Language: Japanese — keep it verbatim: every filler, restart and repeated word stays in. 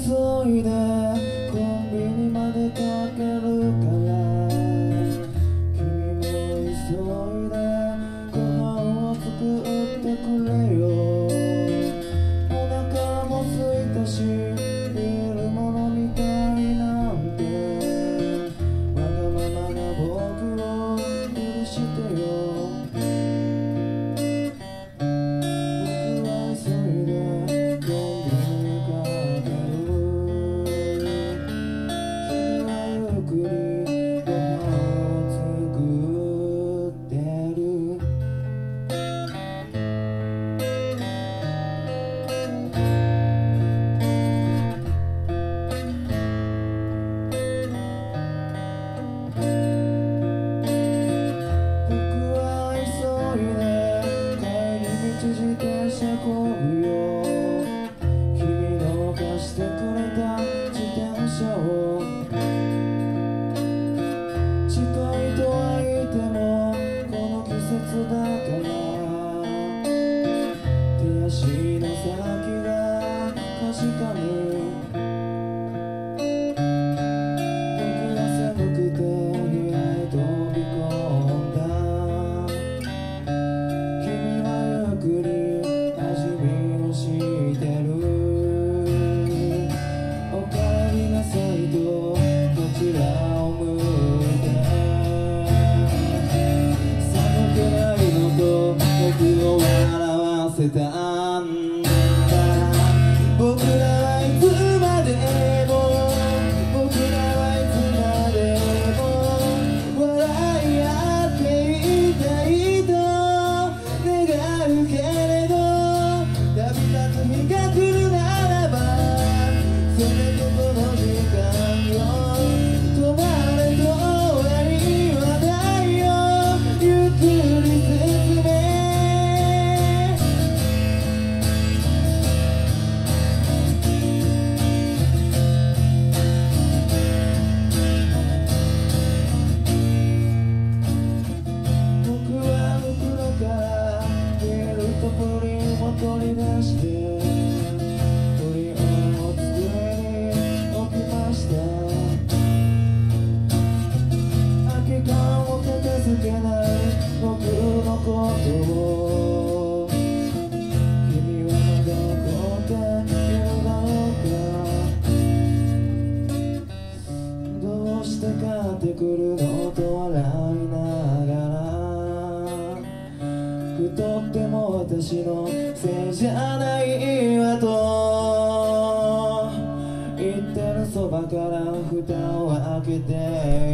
急いでコンビニまでかけるから君も急いでご飯を作ってくれよ。お腹も空いたしビールも飲みたいなんてわがままな僕を許してよ。君の貸してくれた自転車を近いとは言ってもこの季節だから手足の先がかじかむ。僕は寒くて部屋へ飛び込んだ。君はゆっくり僕を笑わせたんだ。僕らはいつまでも僕らはいつまでも笑い合っていたいと願うけれど旅立つ日が来るならばせめてこの時間よ止まれとは言わないよ。ゆっくり進め取り出してプリンを机に置きました。空き缶を片付けない僕のことを君はまだ怒っているだろうか。どうして買ってくるのと笑いながら太っても私のせいじゃないわと言ってるそばから蓋を開けて